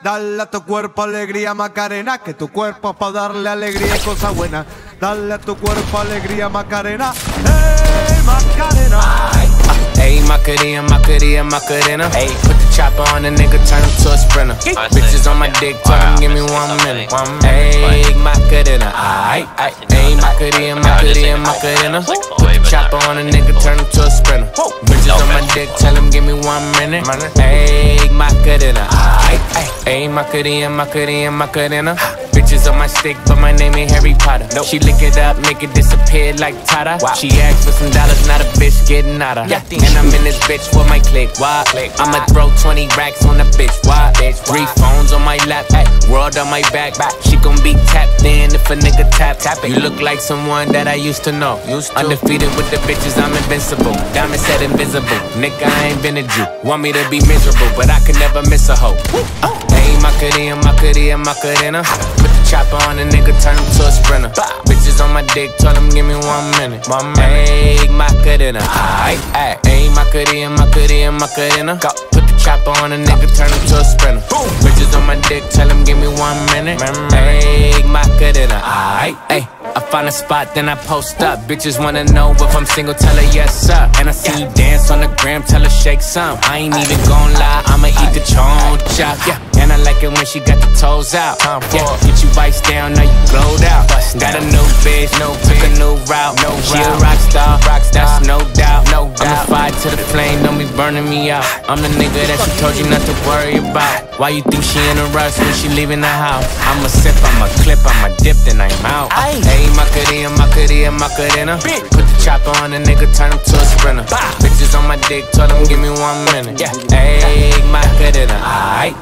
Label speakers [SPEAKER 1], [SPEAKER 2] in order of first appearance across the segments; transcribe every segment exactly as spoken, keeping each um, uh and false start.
[SPEAKER 1] Dale a tu cuerpo alegría, Macarena, que tu cuerpo es para darle alegría y cosas buenas. Dale a tu cuerpo alegría, Macarena. Hey, Macarena.
[SPEAKER 2] Hey, Macarena, Macarena, Macarena. Hey, put the chopper on the nigga, turn him to a sprinter. Bitches on my dick, tell him give me one minute. Hey, Macarena. Aight, aight. Hey, Macarena, Macarena, Macarena. Put the chopper on the nigga, turn him to a sprinter. Bitches on my dick, tell him give me one minute. Hey, Macarena. Aight, aight. Hey, Macarena, Macarena, Macarena. Bitches on my stick, but my name ain't Harry Potter. Nope. She lick it up, make it disappear like Tata. Wow. She asked for some dollars, not a bitch getting nada. Yeah. And I'm in this bitch for my click. Why? I'ma throw twenty racks on the bitch. Why? Three phones on my lap, ay, world on my back. She gon' be tapped in if a nigga tap. tap it. You look like someone that I used to know. Used to. Undefeated with the bitches, I'm invincible. Diamond said invisible. Nigga, I ain't been a Jew. Want me to be miserable, but I could never miss a hoe. Uh, hey, Macarena, Macarena, Macarena. Put the chopper on the nigga, turn him to a sprinter. Bitches on my dick, tell him give me one minute. Hey, Macarena. Aight, aight. Hey, Macarena, Macarena, Macarena. Put the chopper on a nigga, turn him to a sprinter. Bitches on my dick, tell him give me one minute. Hey, Macarena. Aight, ay. I find a spot, then I post up. Bitches wanna know if I'm single, tell her yes, sir. And I see you dance on the gram, tell her shake some. I ain't even gon' lie, I'ma eat the choncha. Yeah, and I like it when she got the toes out. Yeah, get you vice down, now you glowed out. Got a new bitch, no took a new route. No she a rock star, that's no doubt. No doubt. I'm a fire to the flame, don't be burning me out. I'm the nigga that she told you not to worry about. Why you think she in a rush when she leaving the house? I'ma sip, I'ma clip, I'ma dip, then I'm out. Hey, Macarena, Macarena, Macarena. Put the chopper on a nigga, turn him to a sprinter. Bitches on my dick, tell him give me one minute. Yeah, hey, Macarena. Aight.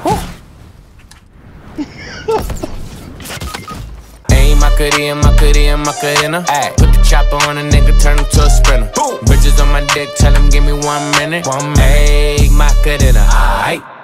[SPEAKER 2] Hey, Macarena, Macarena, Macarena. Ay, put the chopper on a nigga, turn him to a sprinter. Bitches on my dick, tell him give me one minute. Hey, Macarena. Aight.